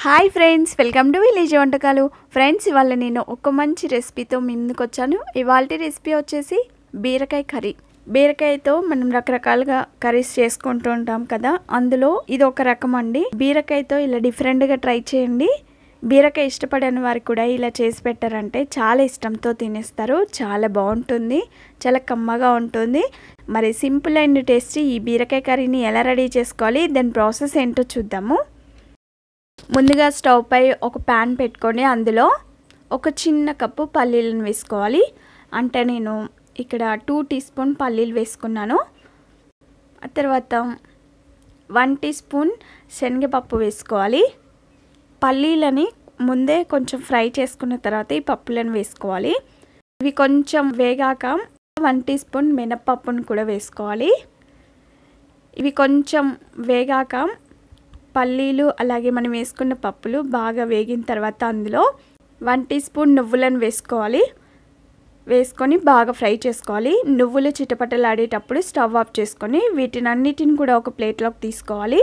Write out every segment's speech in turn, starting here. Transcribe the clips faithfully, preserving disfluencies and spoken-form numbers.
Hi friends, welcome to village వంటకాలు. Friends, ఇవాళ నేను ఒక మంచి రెసిపీతో మీ ముందుకు వచ్చాను. ఇవాళ రెసిపీ వచ్చేసి బీరకాయ కర్రీ. బీరకాయతో మనం రకరకాలుగా కర్రీస్ చేసుకుంటూ ఉంటాం కదా, అందులో ఇది ఒక రకం అండి. బీరకాయతో ఇలా డిఫరెంట్గా ట్రై చేయండి. బీరకాయ ఇష్టపడని వారికి కూడా ఇలా చేసి పెట్టారంటే చాలా ఇష్టంతో తినేస్తారు. చాలా బాగుంటుంది, చాలా కమ్మగా ఉంటుంది. మరి సింపుల్ అండ్ టేస్టీ ఈ బీరకాయ కర్రీని ఎలా రెడీ చేసుకోవాలి, దాని ప్రాసెస్ ఏంటో చూద్దాము. ముందుగా స్టవ్ పై ఒక ప్యాన్ పెట్టుకొని అందులో ఒక చిన్న కప్పు పల్లీలను వేసుకోవాలి. అంటే నేను ఇక్కడ టూ టీ స్పూన్ పల్లీలు వేసుకున్నాను. ఆ తర్వాత వన్ టీ స్పూన్ శనగపప్పు వేసుకోవాలి. పల్లీలని ముందే కొంచెం ఫ్రై చేసుకున్న తర్వాత ఈ పప్పులను వేసుకోవాలి. ఇవి కొంచెం వేగాక వన్ టీ స్పూన్ మినపప్పును కూడా వేసుకోవాలి. ఇవి కొంచెం వేగాక పల్లీలు అలాగే మనం వేసుకున్న పప్పులు బాగా వేగిన తర్వాత అందులో వన్ టీ స్పూన్ నువ్వులను వేసుకోవాలి. వేసుకొని బాగా ఫ్రై చేసుకోవాలి. నువ్వులు చిటపటలాడేటప్పుడు స్టవ్ ఆఫ్ చేసుకొని వీటిని అన్నిటిని కూడా ఒక ప్లేట్లోకి తీసుకోవాలి.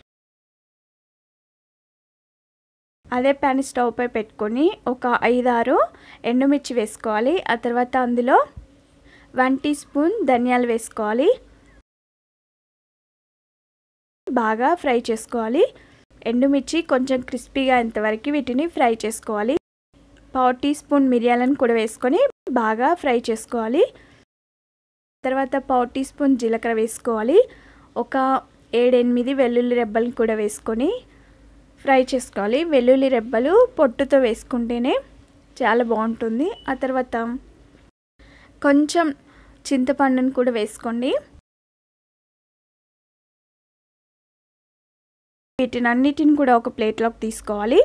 అదే ప్యాన్ స్టవ్ పై పెట్టుకొని ఒక ఐదారు ఎండుమిర్చి వేసుకోవాలి. ఆ తర్వాత అందులో వన్ టీ స్పూన్ ధనియాలు వేసుకోవాలి. బాగా ఫ్రై చేసుకోవాలి. ఎండుమిర్చి కొంచెం క్రిస్పీగా అయ్యేంతవరకు వీటిని ఫ్రై చేసుకోవాలి. పావు టీ స్పూన్ మిరియాలను కూడా వేసుకొని బాగా ఫ్రై చేసుకోవాలి. తర్వాత పావు టీ స్పూన్ జీలకర్ర వేసుకోవాలి. ఒక ఏడెనిమిది వెల్లుల్లి రెబ్బలను కూడా వేసుకొని ఫ్రై చేసుకోవాలి. వెల్లుల్లి రెబ్బలు పొట్టుతో వేసుకుంటేనే చాలా బాగుంటుంది. ఆ తర్వాత కొంచెం చింతపండును కూడా వేసుకోండి. వీటిని అన్నిటిని కూడా ఒక ప్లేట్లోకి తీసుకోవాలి.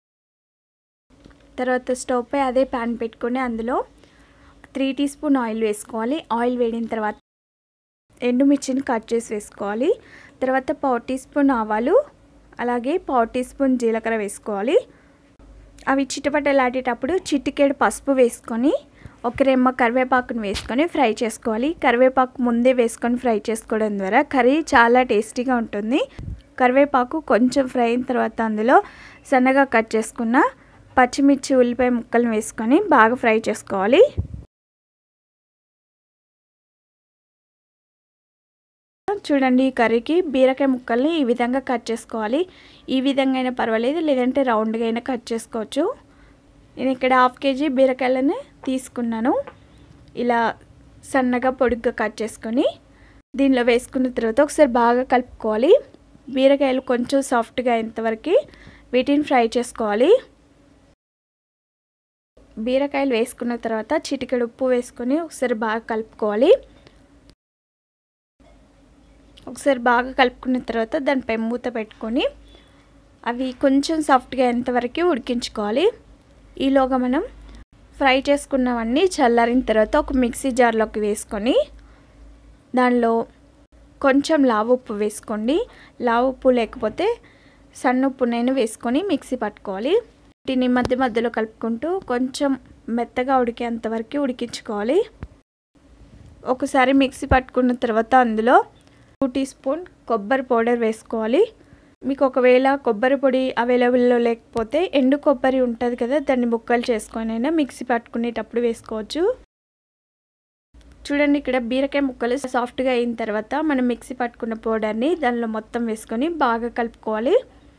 తర్వాత స్టవ్ పై అదే ప్యాన్ పెట్టుకొని అందులో త్రీ టీ స్పూన్ ఆయిల్ వేసుకోవాలి. ఆయిల్ వేడిన తర్వాత ఎండుమిర్చిని కట్ చేసి వేసుకోవాలి. తర్వాత పావు టీ స్పూన్ ఆవాలు అలాగే పావు టీ స్పూన్ జీలకర్ర వేసుకోవాలి. అవి చిటపటలాడేటప్పుడు చిటికెడు పసుపు వేసుకొని ఒక రెమ్మ కరివేపాకును వేసుకొని ఫ్రై చేసుకోవాలి. కరివేపాకు ముందే వేసుకొని ఫ్రై చేసుకోవడం ద్వారా కర్రీ చాలా టేస్టీగా ఉంటుంది. కరివేపాకు కొంచెం ఫ్రై అయిన తర్వాత అందులో సన్నగా కట్ చేసుకున్న పచ్చిమిర్చి ఉల్లిపాయ ముక్కలను వేసుకొని బాగా ఫ్రై చేసుకోవాలి. చూడండి, ఈ కర్రీకి బీరకాయ ముక్కల్ని ఈ విధంగా కట్ చేసుకోవాలి. ఈ విధంగా అయినా పర్వాలేదు, లేదంటే రౌండ్గా అయినా కట్ చేసుకోవచ్చు. నేను ఇక్కడ హాఫ్ కేజీ బీరకాయలని తీసుకున్నాను. ఇలా సన్నగా పొడుగ్గా కట్ చేసుకొని దీనిలో వేసుకున్న తర్వాత ఒకసారి బాగా కలుపుకోవాలి. బీరకాయలు కొంచెం సాఫ్ట్గా అయ్యేంతవరకు వీటిని ఫ్రై చేసుకోవాలి. బీరకాయలు వేసుకున్న తర్వాత చిటికెడు ఉప్పు వేసుకొని ఒకసారి బాగా కలుపుకోవాలి. ఒకసారి బాగా కలుపుకున్న తర్వాత దానిపై మూత పెట్టుకొని అవి కొంచెం సాఫ్ట్గా అయ్యేంతవరకు ఉడికించుకోవాలి. ఈలోగా మనం ఫ్రై చేసుకున్నవన్నీ చల్లారిన తర్వాత ఒక మిక్సీ జార్లోకి వేసుకొని దానిలో కొంచెం లావు ఉప్పు వేసుకోండి. లావు ఉప్పు లేకపోతే సన్న ఉప్పునైనా వేసుకొని మిక్సీ పట్టుకోవాలి. వీటిని మధ్య మధ్యలో కలుపుకుంటూ కొంచెం మెత్తగా ఉడికేంతవరకు ఉడికించుకోవాలి. ఒకసారి మిక్సీ పట్టుకున్న తర్వాత అందులో టూ టీ స్పూన్ కొబ్బరి పౌడర్ వేసుకోవాలి. మీకు ఒకవేళ కొబ్బరి పొడి అవైలబుల్లో లేకపోతే ఎండు కొబ్బరి ఉంటుంది కదా, దాన్ని ముక్కలు చేసుకొని అయినా మిక్సీ పట్టుకునేటప్పుడు వేసుకోవచ్చు. చూడండి, ఇక్కడ బీరకాయ ముక్కలు సాఫ్ట్గా అయిన తర్వాత మనం మిక్సీ పట్టుకున్న పౌడర్ని దానిలో మొత్తం వేసుకొని బాగా కలుపుకోవాలి.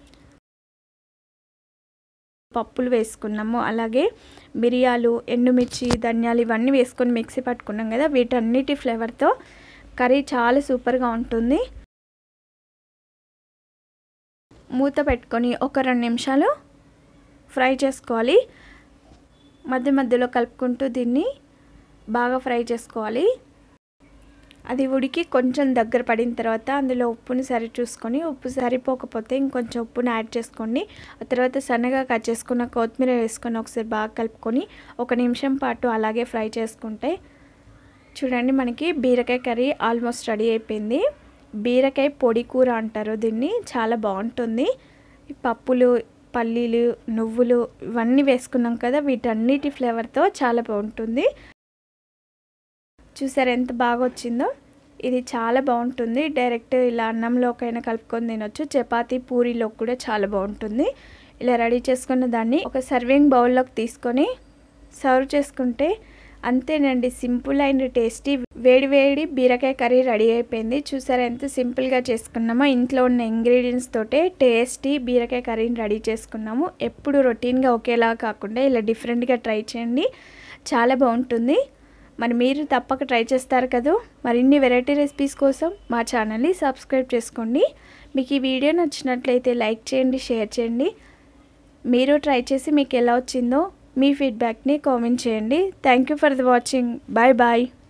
పప్పులు వేసుకున్నాము, అలాగే మిరియాలు, ఎండుమిర్చి, ధనియాలు ఇవన్నీ వేసుకొని మిక్సీ పట్టుకున్నాం కదా, వీటన్నిటి ఫ్లేవర్తో కర్రీ చాలా సూపర్గా ఉంటుంది. మూత పెట్టుకొని ఒక రెండు నిమిషాలు ఫ్రై చేసుకోవాలి. మధ్య మధ్యలో కలుపుకుంటూ దీన్ని బాగా ఫ్రై చేసుకోవాలి. అది ఉడికి కొంచెం దగ్గర పడిన తర్వాత అందులో ఉప్పుని సరి చూసుకొని, ఉప్పు సరిపోకపోతే ఇంకొంచెం ఉప్పుని యాడ్ చేసుకోండి. ఆ తర్వాత సన్నగా కట్ చేసుకున్న కొత్తిమీర వేసుకొని ఒకసారి బాగా కలుపుకొని ఒక నిమిషం పాటు అలాగే ఫ్రై చేసుకుంటే చూడండి, మనకి బీరకాయ కర్రీ ఆల్మోస్ట్ రెడీ అయిపోయింది. బీరకాయ పొడి కూర అంటారు దీన్ని. చాలా బాగుంటుంది. ఈ పప్పులు, పల్లీలు, నువ్వులు ఇవన్నీ వేసుకున్నాం కదా, వీటన్నిటి ఫ్లేవర్తో చాలా బాగుంటుంది. చూసారు ఎంత బాగా వచ్చిందో. ఇది చాలా బాగుంటుంది. డైరెక్ట్ ఇలా అన్నంలోకైనా కలుపుకొని తినొచ్చు. చపాతీ, పూరీలో కూడా చాలా బాగుంటుంది. ఇలా రెడీ చేసుకున్న దాన్ని ఒక సర్వింగ్ బౌల్లోకి తీసుకొని సర్వ్ చేసుకుంటే అంతేనండి, సింపుల్ అండ్ టేస్టీ వేడి వేడి బీరకాయ కర్రీ రెడీ అయిపోయింది. చూసారా ఎంత సింపుల్గా చేసుకున్నామో, ఇంట్లో ఉన్న ఇంగ్రీడియంట్స్ తోటే టేస్టీ బీరకాయ కర్రీని రెడీ చేసుకున్నాము. ఎప్పుడు రొటీన్గా ఒకేలా కాకుండా ఇలా డిఫరెంట్గా ట్రై చేయండి, చాలా బాగుంటుంది. మరి మీరు తప్పక ట్రై చేస్తారు కదా. మరిన్ని వెరైటీ రెసిపీస్ కోసం మా ఛానల్ని సబ్స్క్రైబ్ చేసుకోండి. మీకు ఈ వీడియో నచ్చినట్లయితే లైక్ చేయండి, షేర్ చేయండి. మీరు ట్రై చేసి మీకు ఎలా వచ్చిందో మీ ఫీడ్బ్యాక్ని కామెంట్ చేయండి. Thank you for the watching. Bye bye.